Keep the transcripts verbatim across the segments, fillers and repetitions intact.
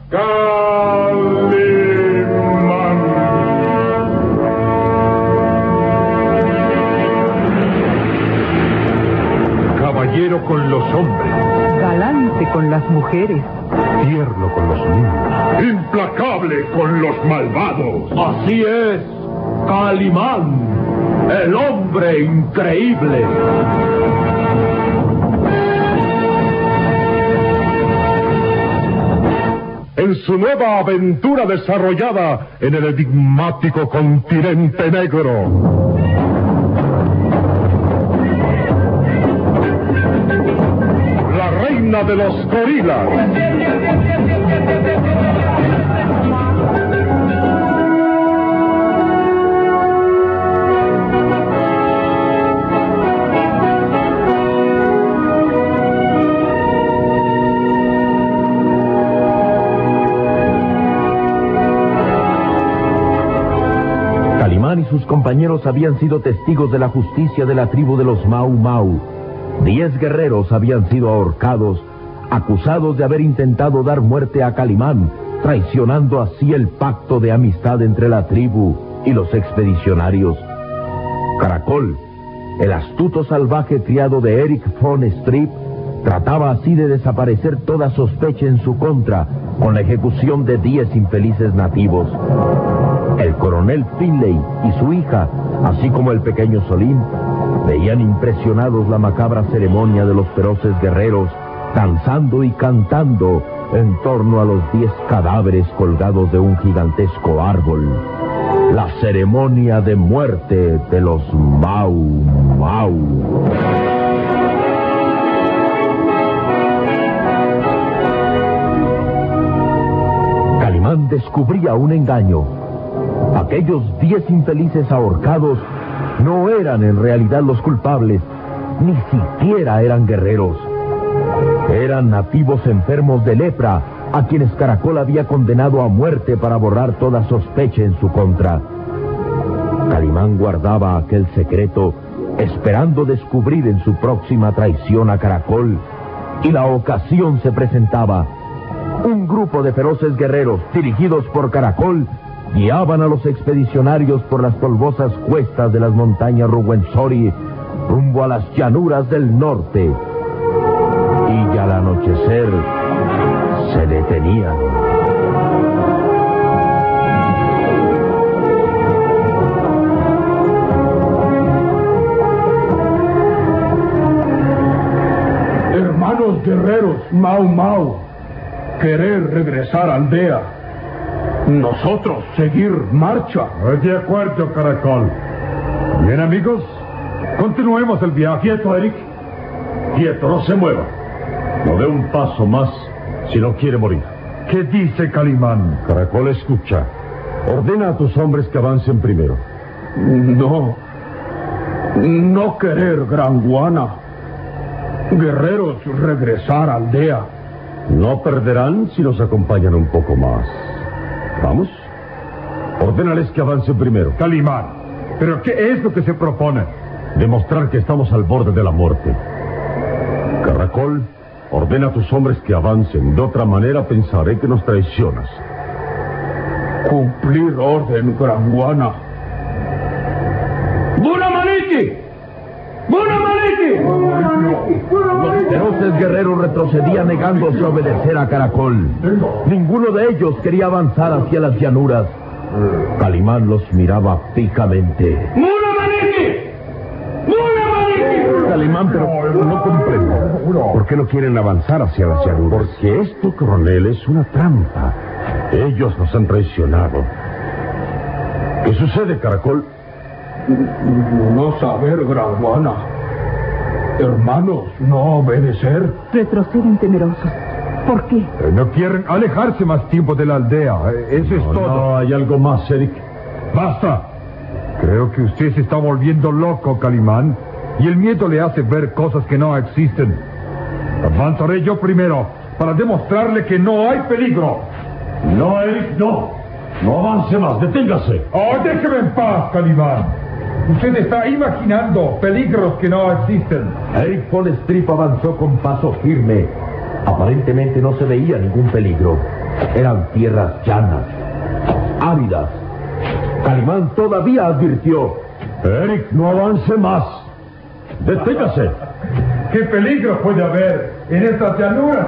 Calimán. Caballero con los hombres, galante con las mujeres, tierno con los niños, Implacable con los malvados. Así es, Calimán, el hombre increíble. en su nueva aventura desarrollada en el enigmático continente negro. La reina de los gorilas. Calimán y sus compañeros habían sido testigos de la justicia de la tribu de los Mau Mau. Diez guerreros habían sido ahorcados, acusados de haber intentado dar muerte a Calimán, traicionando así el pacto de amistad entre la tribu y los expedicionarios. Caracol, el astuto salvaje criado de Eric von Strip, trataba así de desaparecer toda sospecha en su contra con la ejecución de diez infelices nativos. El coronel Finley y su hija, así como el pequeño Solín, veían impresionados la macabra ceremonia de los feroces guerreros, danzando y cantando en torno a los diez cadáveres colgados de un gigantesco árbol. La ceremonia de muerte de los Mau Mau. Calimán descubría un engaño. Aquellos diez infelices ahorcados no eran en realidad los culpables, ni siquiera eran guerreros. Eran nativos enfermos de lepra, a quienes Caracol había condenado a muerte para borrar toda sospecha en su contra. Calimán guardaba aquel secreto, esperando descubrir en su próxima traición a Caracol, y la ocasión se presentaba. Un grupo de feroces guerreros, dirigidos por Caracol, guiaban a los expedicionarios por las polvosas cuestas de las montañas Ruwenzori, rumbo a las llanuras del norte. Y al anochecer se detenían. Hermanos guerreros Mau Mau, querer regresar a aldea. Nosotros seguir marcha. De acuerdo, Caracol. Bien, amigos, continuemos el viaje. Quieto, Eric. Quieto, no se mueva. No dé un paso más si no quiere morir. ¿Qué dice Calimán? Caracol, escucha. Ordena a tus hombres que avancen primero. No. No querer Gran Guana. Guerreros regresar a aldea. No perderán si nos acompañan un poco más. ¿Vamos? Ordénales que avancen primero. Calimán, ¿pero qué es lo que se propone? Demostrar que estamos al borde de la muerte. Caracol, ordena a tus hombres que avancen. De otra manera pensaré que nos traicionas. Cumplir orden, Gran Guana. ¡Bunamaliki! ¡Bunamaliki! Los feroces guerreros retrocedían negándose a obedecer a Caracol. Ninguno de ellos quería avanzar hacia las llanuras. Calimán los miraba fijamente. ¡Bunamaliki! ¡Bunamaliki! Calimán, pero no comprendo. ¿Por qué no quieren avanzar hacia las llanuras? Porque esto, coronel, es una trampa. Ellos nos han traicionado. ¿Qué sucede, Caracol? No saber, Gran Guana. Hermanos, no obedecer. retroceden temerosos. ¿Por qué? Eh, no quieren alejarse más tiempo de la aldea. Eh, eso es todo. No, hay algo más, Eric. ¡Basta! Creo que usted se está volviendo loco, Calimán. Y el miedo le hace ver cosas que no existen. Avanzaré yo primero, para demostrarle que no hay peligro. No, Eric, no. No avance más, deténgase. ¡Oh, déjeme en paz, Calimán! Usted está imaginando peligros que no existen. Eric von Strip avanzó con paso firme, Aparentemente no se veía ningún peligro. Eran tierras llanas, áridas. Calimán todavía advirtió: Eric, no avance más. Deténgase. ¿Qué peligro puede haber en estas llanuras?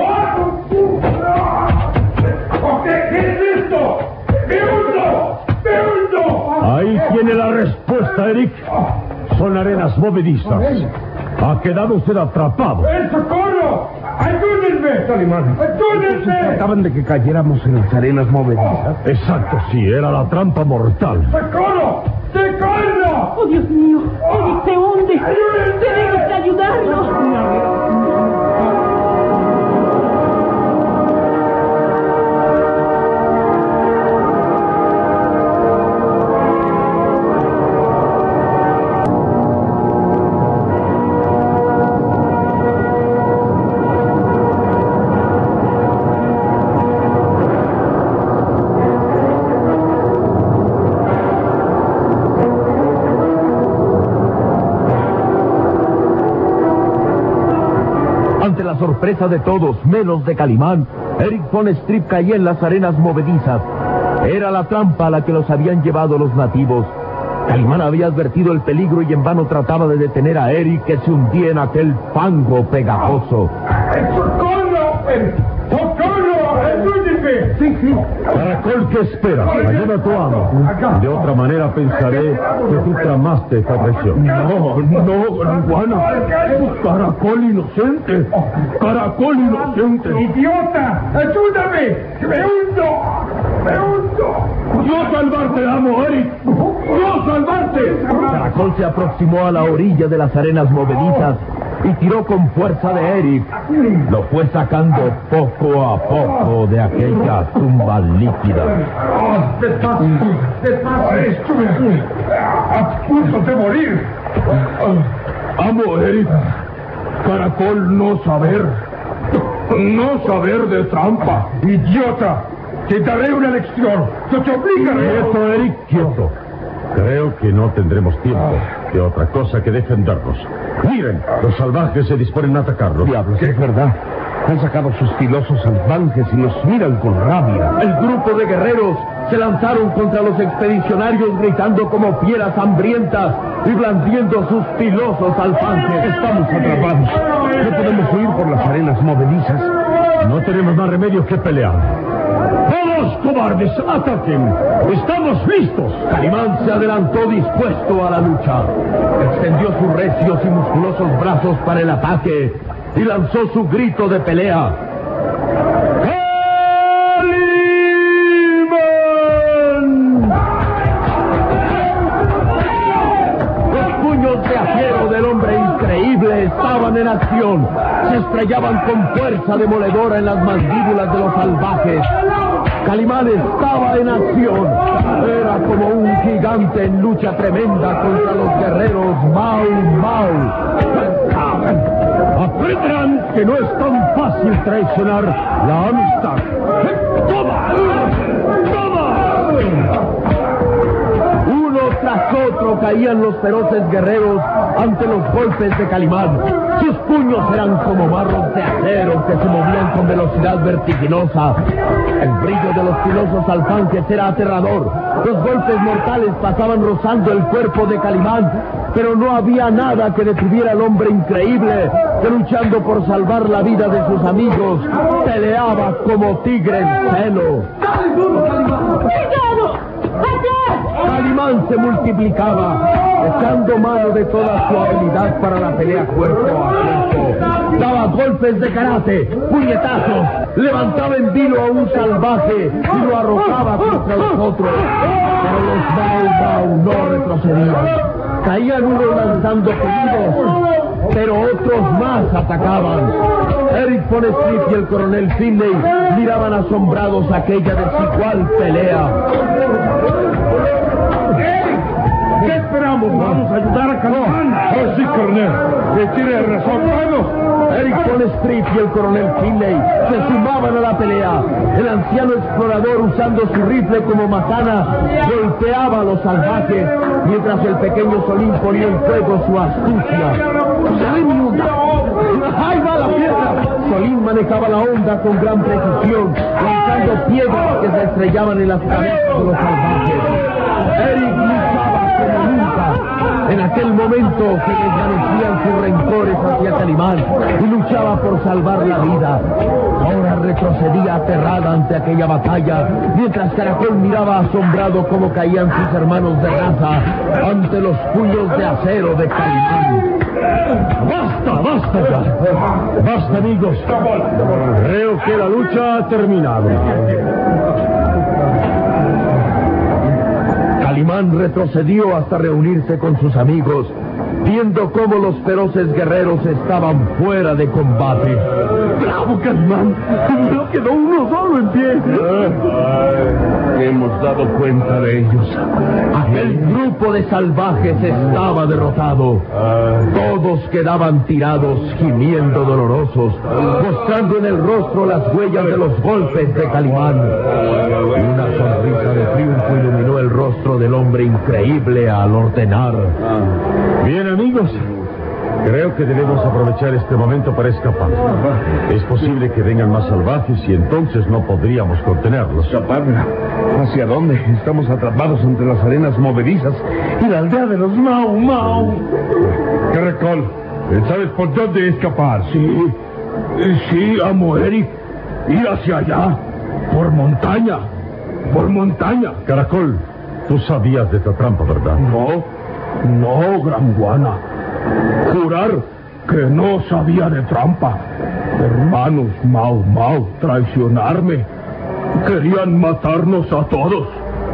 ¡Oh! ¿Qué, ¿Qué es esto? ¡Me hundo! ¡Me hundo! Ahí tiene la respuesta, Eric. Son arenas movedizas. Ha quedado usted atrapado. ¡El socorro! ¡Ayúdenme! Calimán, ¡Ayúdenme! trataban de que cayéramos en las arenas movedizas. Exacto, sí, era la trampa mortal. ¡Socorro! ¡Socorro! ¡Oh, Dios mío! ¡Eric se hunde! ¡Tenemos que ayudarlo! Ante la sorpresa de todos, menos de Calimán, Eric von Strip caía en las arenas movedizas. Era la trampa a la que los habían llevado los nativos. Calimán había advertido el peligro y en vano trataba de detener a Eric, que se hundía en aquel fango pegajoso. ¡Socorro! ¡Socorro! ¡Ayúdenme! Sí, sí. Caracol, ¿qué esperas? Ayuda a tu amo. De otra manera pensaré que tú tramaste esta traición. No, no, Gran Juana. Caracol inocente. Caracol inocente. ¡Idiota! ¡Ayúdame! ¡Me hundo! ¡Me hundo! ¡Yo salvarte, amo, Eric! ¡Yo salvarte! Caracol se aproximó a la orilla de las arenas movedizas y tiró con fuerza de Eric. Lo fue sacando poco a poco de aquella tumba líquida. Oh, ¡Despacio! ¡Despacio! ¡Estuve a punto de morir! Amo, Eric. Caracol no saber. No saber de trampa. ¡Idiota! Te daré una lección. Yo te obligaré. Quieto, Eric, quieto. Creo que no tendremos tiempo de otra cosa que defendernos. Miren, los salvajes se disponen a atacarlos. Diablos, es verdad. Han sacado sus filosos salvajes y los miran con rabia. El grupo de guerreros se lanzaron contra los expedicionarios gritando como fieras hambrientas y blandiendo sus filosos alfanjes. Estamos atrapados. No podemos huir por las arenas movedizas. No tenemos más remedio que pelear. ¡Todos, cobardes, ataquen! ¡Estamos listos! Calimán se adelantó dispuesto a la lucha. Extendió sus recios y musculosos brazos para el ataque y lanzó su grito de pelea. ¡Calimán! Los puños de acero del hombre increíble estaban en acción. Se estrellaban con fuerza demoledora en las mandíbulas de los salvajes. Calimán estaba en acción. Era como un gigante en lucha tremenda contra los guerreros Mau Mau. Aprenderán que no es tan fácil traicionar la amistad. ¡Toma! ¡Toma! Uno tras otro caían los feroces guerreros ante los golpes de Calimán. Sus puños eran como marros de acero que se movían con velocidad vertiginosa. El brillo de los filosos alfanjes era aterrador. Los golpes mortales pasaban rozando el cuerpo de Calimán, pero no había nada que detuviera al hombre increíble que, luchando por salvar la vida de sus amigos, peleaba como tigre en celo. ¡Cuidado! ¡Atrás! Calimán se multiplicaba, echando mano de toda su habilidad para la pelea cuerpo a cuerpo. Daba golpes de karate, puñetazos, levantaba en vilo a un salvaje y lo arrojaba contra los otros. Pero los Mau Mau no retrocedían. Caían unos lanzando gemidos, pero otros más atacaban. Eric von Strip y el coronel Finley miraban asombrados aquella desigual pelea. ¿Qué esperamos? Vamos a ayudar a Calimán. Oh, sí, coronel. Tiene razón. ¡Vamos! Eric von Strip y el coronel Finley se sumaban a la pelea. El anciano explorador, usando su rifle como macana, golpeaba a los salvajes, mientras el pequeño Solín ponía en fuego su astucia. ¡Ahí va la piedra! Solín manejaba la onda con gran precisión, lanzando piedras que se estrellaban en las cabezas de los salvajes. Eric luchaba como nunca. En aquel momento se desvanecían sus rencores hacia Calimán y luchaba por salvar la vida. Ahora retrocedía aterrada ante aquella batalla, mientras Caracol miraba asombrado cómo caían sus hermanos de raza ante los puños de acero de Calimán. ¡Basta, basta ya! ¡Basta, amigos! Creo que la lucha ha terminado. Calimán retrocedió hasta reunirse con sus amigos, viendo cómo los feroces guerreros estaban fuera de combate. ¡Bravo, Calimán! ¡No quedó uno solo en pie! Hemos dado cuenta de ellos. Aquel grupo de salvajes estaba derrotado. Todos quedaban tirados, gimiendo dolorosos, mostrando en el rostro las huellas de los golpes de Calimán. Una sonrisa de triunfo iluminó el rostro del hombre increíble al ordenar: Bien, amigos, creo que debemos aprovechar este momento para escapar. Es posible que vengan más salvajes y entonces no podríamos contenerlos. ¿Escapar? ¿Hacia dónde? Estamos atrapados entre las arenas movedizas y la aldea de los Mau Mau. Caracol, ¿sabes por dónde escapar? Sí, sí, amo Eric. Ir hacia allá, por montaña, por montaña. Caracol, tú sabías de esta trampa, ¿verdad? No, no, Gran Guana. Jurar que no sabía de trampa. Hermanos Mau Mau, traicionarme. Querían matarnos a todos.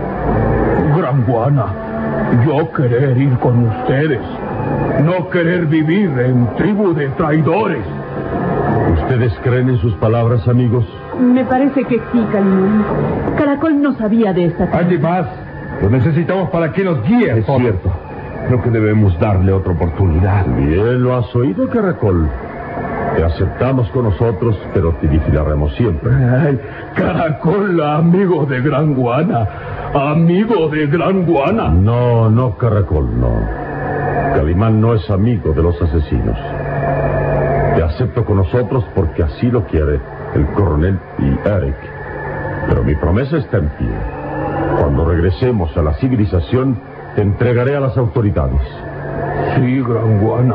Gran Guana, yo querer ir con ustedes. No querer vivir en tribu de traidores. ¿Ustedes creen en sus palabras, amigos? Me parece que sí, Calimán. Caracol no sabía de esta trampa. Allí más. Lo necesitamos para que nos guíe. Es cierto. Creo que debemos darle otra oportunidad. Bien, lo has oído, Caracol. Te aceptamos con nosotros, pero te vigilaremos siempre. Ay, Caracol, amigo de Gran Guana. Amigo de Gran Guana. No, no, Caracol, no. Calimán no es amigo de los asesinos. Te acepto con nosotros porque así lo quiere el coronel y Eric. Pero mi promesa está en pie. Cuando regresemos a la civilización, te entregaré a las autoridades. Sí, Gran Guana.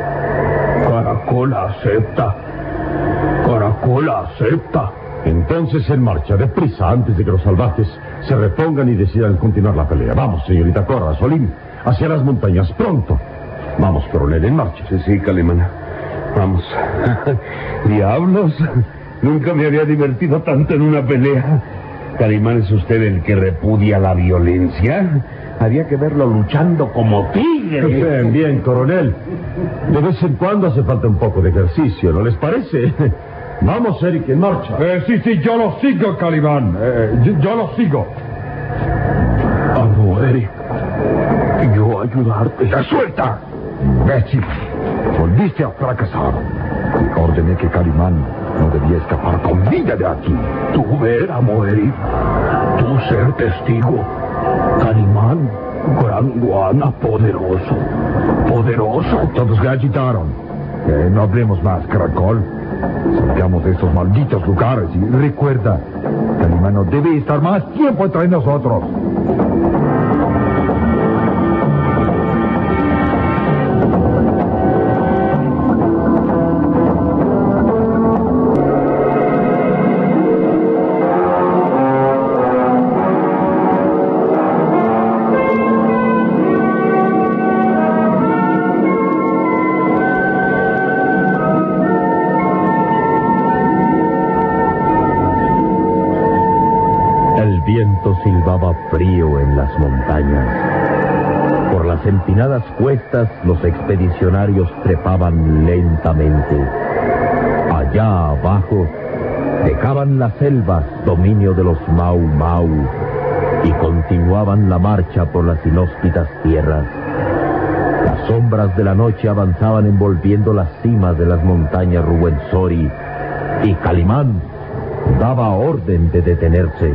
Caracol acepta. Caracol acepta. Entonces en marcha, deprisa, antes de que los salvajes se repongan y decidan continuar la pelea. Vamos, señorita Corra, Solín, hacia las montañas, pronto. Vamos, coronel, en marcha. Sí, sí, Calimán. Vamos. Diablos, nunca me había divertido tanto en una pelea. Calimán, ¿es usted el que repudia la violencia? Había que verlo luchando como tigre. Bien, bien, coronel. De vez en cuando hace falta un poco de ejercicio, ¿no les parece? Vamos, Eric, en marcha. Eh, sí, sí, yo lo sigo, Calimán. Eh, yo, yo lo sigo. Amo, Eric. Yo ayudarte. ¡La suelta! Bessie, volviste a fracasar. Ordené que Calimán no debía escapar con vida de aquí. Tú ver, amo, Eric. Tú ser testigo. Calimán, Gran Guana, poderoso. Poderoso. Todos se agitaron. Eh, no hablemos más, Caracol. Salgamos de estos malditos lugares y recuerda, Calimán no debe estar más tiempo entre nosotros. Silbaba frío en las montañas. Por las empinadas cuestas los expedicionarios trepaban lentamente. Allá abajo dejaban las selvas, dominio de los Mau Mau, y continuaban la marcha por las inhóspitas tierras. Las sombras de la noche avanzaban envolviendo las cimas de las montañas Ruwenzori, y Calimán daba orden de detenerse.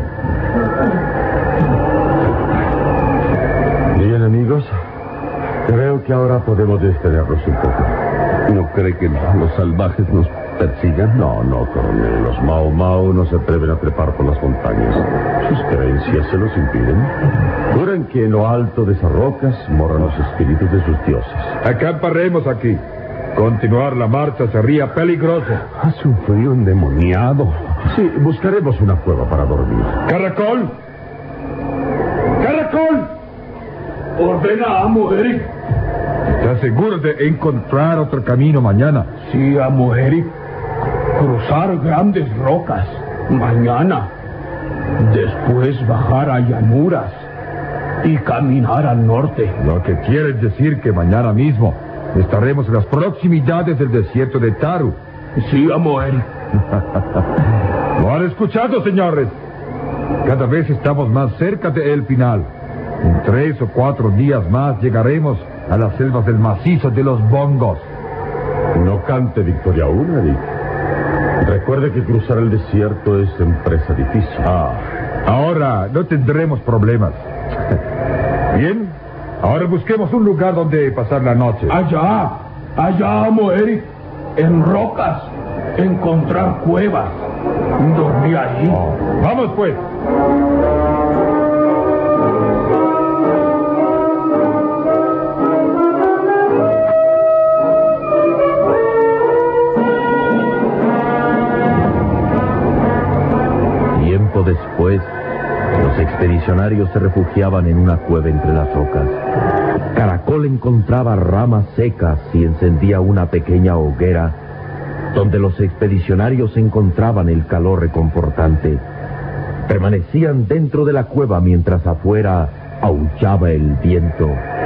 Bien, amigos, creo que ahora podemos detenernos un poco. ¿No cree que los salvajes nos persigan? No, no, coronel. Los Mau Mau no se atreven a trepar por las montañas. Sus creencias se los impiden. Juran que en lo alto de esas rocas moran los espíritus de sus dioses. Acamparemos aquí. Continuar la marcha sería peligroso. Hace un frío endemoniado. Sí, buscaremos una cueva para dormir. ¡Caracol! ¡Caracol! Ordena, amo Eric. ¿Estás seguro de encontrar otro camino mañana? Sí, amo Eric. Cruzar grandes rocas mañana. Después bajar a llanuras y caminar al norte. Lo que quiere decir que mañana mismo estaremos en las proximidades del desierto de Taru. Sí, amo Eric. ¿Lo han escuchado, señores? Cada vez estamos más cerca del final. En tres o cuatro días más llegaremos a las selvas del macizo de los Bongos. No cante victoria aún, Eric. Recuerde que cruzar el desierto es empresa difícil. Ah, ahora no tendremos problemas. Bien, ahora busquemos un lugar donde pasar la noche. Allá, allá, amo Eric. En rocas, encontrar cuevas. Dormir ahí. Oh, vamos pues. Tiempo después, los expedicionarios se refugiaban en una cueva entre las rocas. Caracol encontraba ramas secas y encendía una pequeña hoguera donde los expedicionarios encontraban el calor reconfortante. Permanecían dentro de la cueva mientras afuera aullaba el viento.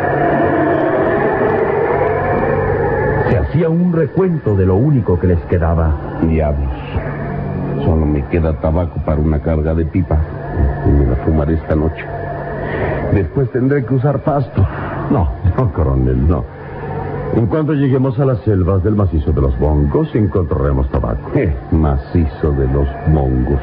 Se hacía un recuento de lo único que les quedaba. Diablos. Solo me queda tabaco para una carga de pipa. Y me la fumaré esta noche. Después tendré que usar pasto. No, no, coronel, no. En cuanto lleguemos a las selvas del macizo de los Bongos, encontraremos tabaco. Eh, macizo de los Bongos.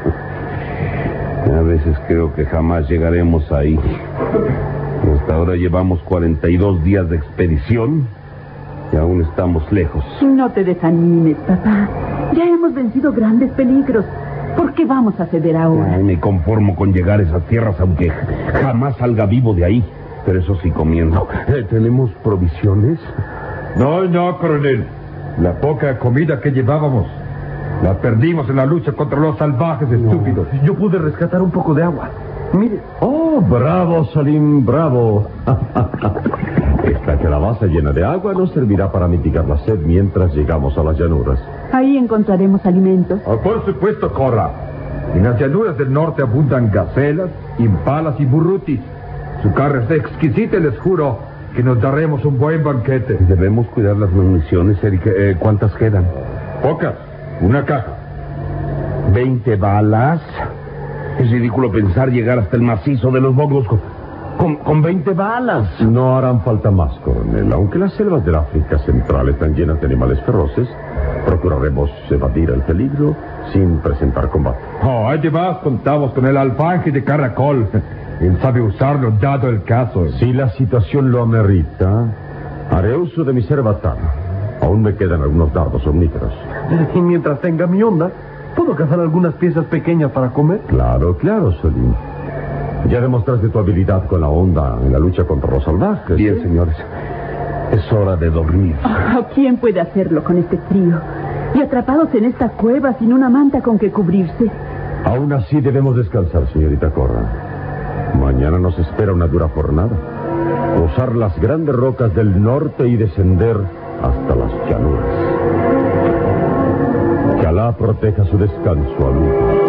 A veces creo que jamás llegaremos ahí. Hasta ahora llevamos cuarenta y dos días de expedición y aún estamos lejos. No te desanimes, papá. Ya hemos vencido grandes peligros. ¿Por qué vamos a ceder ahora? Ay, me conformo con llegar a esas tierras, aunque jamás salga vivo de ahí. Pero eso sí, comiendo. Eh, ¿Tenemos provisiones? No, no, coronel. La poca comida que llevábamos la perdimos en la lucha contra los salvajes estúpidos. Yo pude rescatar un poco de agua. Mire. Oh, bravo, Salim, bravo. Esta calabaza llena de agua nos servirá para mitigar la sed mientras llegamos a las llanuras. Ahí encontraremos alimentos. Oh, por supuesto, Cora. En las llanuras del norte abundan gacelas, impalas y burrutis. Su carne es exquisita y les juro que nos daremos un buen banquete. Debemos cuidar las municiones, Eric. Eh, ¿Cuántas quedan? Pocas. Una caja. ¿Veinte balas? Es ridículo pensar llegar hasta el macizo de los Bongos con, con, con veinte balas. No harán falta más, coronel. Aunque las selvas del África Central están llenas de animales feroces, procuraremos evadir el peligro sin presentar combate. Oh, además contamos con el alfanje de Caracol. Él sabe usarlo dado el caso. Si la situación lo amerita, haré uso de mi cerbatán. Aún me quedan algunos dardos omníferos. Y mientras tenga mi onda, ¿puedo cazar algunas piezas pequeñas para comer? Claro, claro, Salim. Ya demostraste tu habilidad con la onda en la lucha contra los salvajes. Bien, señores. Es hora de dormir. Oh, ¿quién puede hacerlo con este frío? Y atrapados en esta cueva sin una manta con que cubrirse. Aún así debemos descansar, señorita Corra. Mañana nos espera una dura jornada. Cruzar las grandes rocas del norte y descender hasta las llanuras. Que Alá proteja su descanso al último.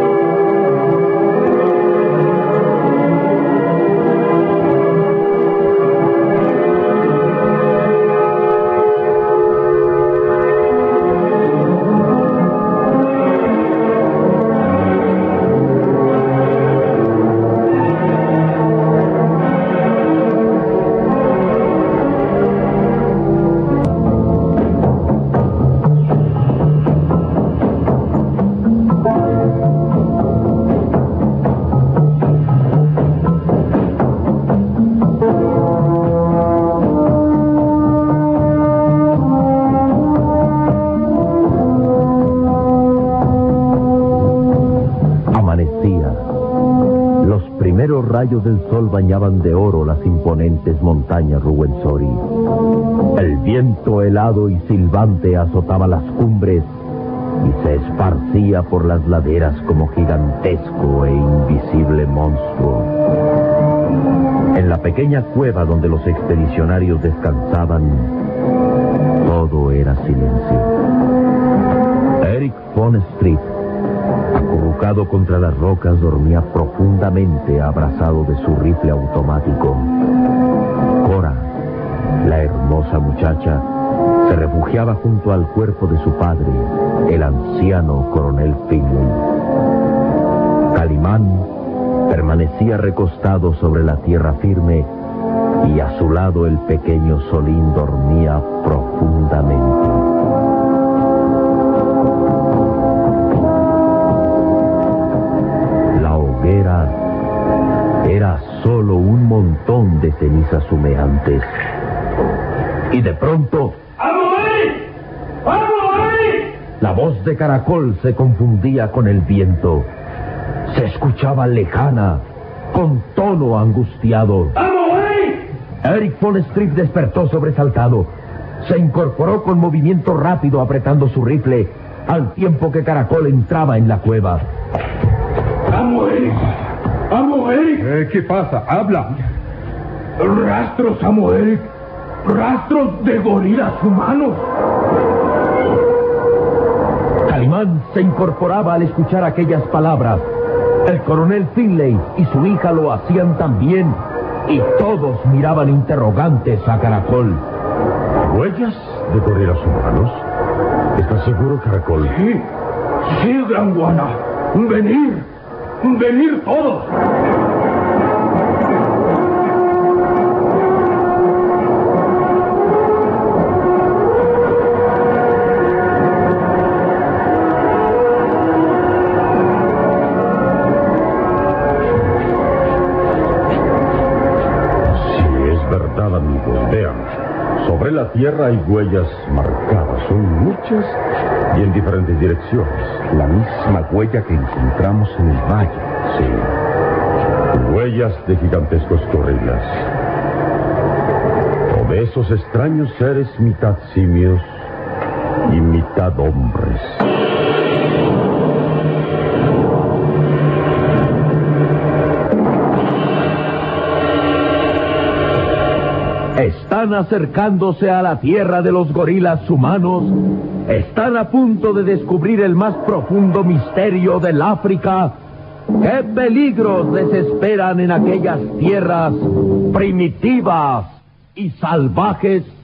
amanecía. Los primeros rayos del sol bañaban de oro las imponentes montañas Ruwenzori. El viento helado y silbante azotaba las cumbres y se esparcía por las laderas como gigantesco e invisible monstruo. En la pequeña cueva donde los expedicionarios descansaban, todo era silencio. Eric von Stripp, acurrucado contra las rocas, dormía profundamente abrazado de su rifle automático. Cora, la hermosa muchacha, se refugiaba junto al cuerpo de su padre, el anciano coronel Finley. Calimán permanecía recostado sobre la tierra firme y a su lado el pequeño Solín dormía profundamente. La hoguera era solo un montón de cenizas humeantes. Y de pronto... la voz de Caracol se confundía con el viento. Se escuchaba lejana, con tono angustiado. Eric von Stripp despertó sobresaltado. Se incorporó con movimiento rápido apretando su rifle, al tiempo que Caracol entraba en la cueva. ¡Amo, Eric! ¡Amo, Eric! Eh, ¿Qué pasa? ¡Habla! Rastros, amo, Eric. Rastros de gorilas humanos. Calimán se incorporaba al escuchar aquellas palabras. El coronel Finley y su hija lo hacían también, y todos miraban interrogantes a Caracol. ¿Huellas de gorilas humanos? ¿Estás seguro, Caracol? Sí, sí, Gran Guana. Venir, venir todos. Sobre la tierra hay huellas marcadas, son muchas y en diferentes direcciones. La misma huella que encontramos en el valle. Sí. Huellas de gigantescos gorilas. O de esos extraños seres mitad simios y mitad hombres. Están acercándose a la tierra de los gorilas humanos. Están a punto de descubrir el más profundo misterio del África. ¿Qué peligros les esperan en aquellas tierras primitivas y salvajes?